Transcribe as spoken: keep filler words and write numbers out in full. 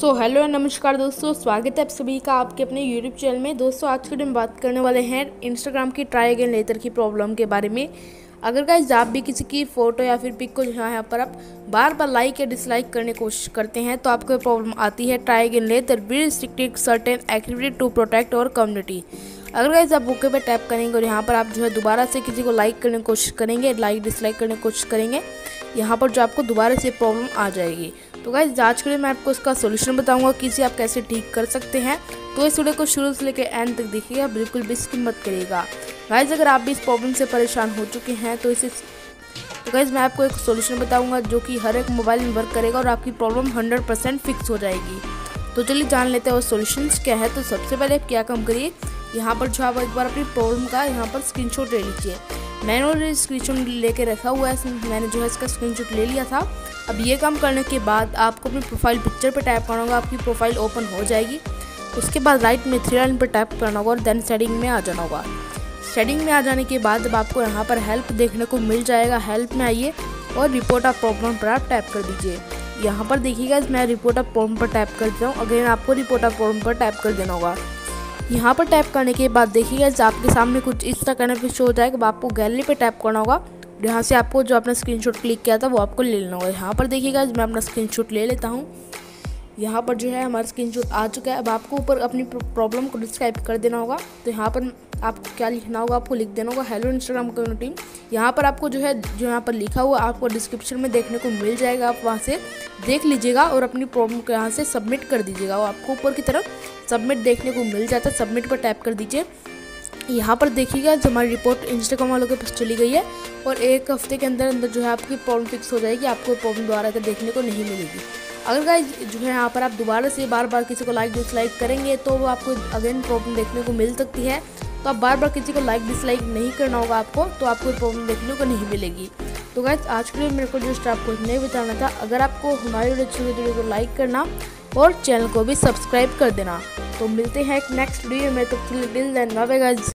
So hello नमस्कार दोस्तों, स्वागत है आप सभी का आपके अपने यूट्यूब चैनल में। दोस्तों आज के दिन हम बात करने वाले हैं इंस्टाग्राम की ट्राई अगेन लेटर की प्रॉब्लम के बारे में। अगर गाइस आप भी किसी की फ़ोटो या फिर पिक को यहाँ पर आप बार बार लाइक या डिसलाइक करने की कोशिश करते हैं तो आपको प्रॉब्लम आती है try again later will restrict certain activity to protect our community. अगर गाइस आप ओके पे टैप करेंगे और यहाँ पर आप जो है दोबारा से किसी को लाइक करने की कोशिश करेंगे, लाइक डिसलाइक करने की कोशिश करेंगे, यहाँ पर जो आपको दोबारा से प्रॉब्लम आ जाएगी। तो गाइस आज के लिए मैं आपको इसका सोल्यूशन बताऊंगा कि इसे आप कैसे ठीक कर सकते हैं। तो इस वीडियो को शुरू से लेकर एंड तक देखिएगा, बिल्कुल भी स्किप मत करिएगा। गाइस अगर आप भी इस प्रॉब्लम से परेशान हो चुके हैं तो इसे तो गाइस मैं आपको एक सोल्यूशन बताऊंगा जो कि हर एक मोबाइल में वर्क करेगा और आपकी प्रॉब्लम हंड्रेड परसेंट फिक्स हो जाएगी। तो चलिए जान लेते हैं वो सोल्यूशन क्या है। तो सबसे पहले आप क्या काम करिए, यहाँ पर जो आप एक बार अपनी प्रॉब्लम का यहाँ पर स्क्रीनशॉट ले लीजिए। मैंने ऑलरेडी स्क्रीनशॉट लेके रखा हुआ है, मैंने जो है इसका स्क्रीनशॉट ले लिया था। अब ये काम करने के बाद आपको अपनी प्रोफाइल पिक्चर पर टैप करना होगा, आपकी प्रोफाइल ओपन हो जाएगी। उसके बाद राइट में थ्री लाइन पर टैप करना होगा और देन सेटिंग में आ जाना होगा। सेटिंग में आ जाने के बाद अब आपको यहाँ पर हेल्प देखने को मिल जाएगा। हेल्प में आइए और रिपोर्ट ऑफ प्रॉब्लम पर आप टैप कर दीजिए। यहाँ पर देखिएगा मैं रिपोर्ट ऑफ प्रॉब्लम पर टैप कर देता हूँ। अगेन आपको रिपोर्ट ऑफ प्रॉब्लम पर टैप कर देना होगा। यहाँ पर टैप करने के बाद देखिएगा आपके सामने कुछ इस तरह करने पे शो हो जाएगा। अब आपको गैलरी पे टैप करना होगा। यहाँ से आपको जो अपना स्क्रीनशॉट क्लिक किया था वो आपको ले लेना होगा। यहाँ पर देखिएगा मैं अपना स्क्रीनशॉट ले लेता हूँ। यहाँ पर जो है हमारा स्क्रीनशॉट आ चुका है। अब आपको ऊपर अपनी प्रॉब्लम को डिस्क्राइब कर देना होगा। तो यहाँ पर आपको क्या लिखना होगा, आपको लिख देना होगा हेलो इंस्टाग्राम कम्युनिटी। यहाँ पर आपको जो है जो यहाँ पर लिखा हुआ आपको डिस्क्रिप्शन में देखने को मिल जाएगा, आप वहाँ से देख लीजिएगा और अपनी प्रॉब्लम को यहाँ से सबमिट कर दीजिएगा। और आपको ऊपर की तरफ सबमिट देखने को मिल जाता है, सबमिट पर टैप कर दीजिए। यहाँ पर देखिएगा हमारी रिपोर्ट इंस्टाग्राम वालों के पास चली गई है और एक हफ्ते के अंदर अंदर जो है आपकी प्रॉब्लम फिक्स हो जाएगी, आपको प्रॉब्लम दोबारा इधर देखने को नहीं मिलेगी। अगर गाइस जो है यहाँ पर आप दोबारा से बार बार किसी को लाइक डिसलाइक करेंगे तो वो आपको अगेन प्रॉब्लम देखने को मिल सकती है। तो आप बार बार किसी को लाइक डिसलाइक नहीं करना होगा आपको, तो आपको प्रॉब्लम देखने को नहीं मिलेगी। तो गाइस आज के लिए मेरे को जस्ट आपको नहीं बताना था। अगर आपको हमारी वीडियो अच्छी लगी तो वीडियो को लाइक करना और चैनल को भी सब्सक्राइब कर देना। तो मिलते हैं एक नेक्स्ट वीडियो में, तो till then bye bye guys.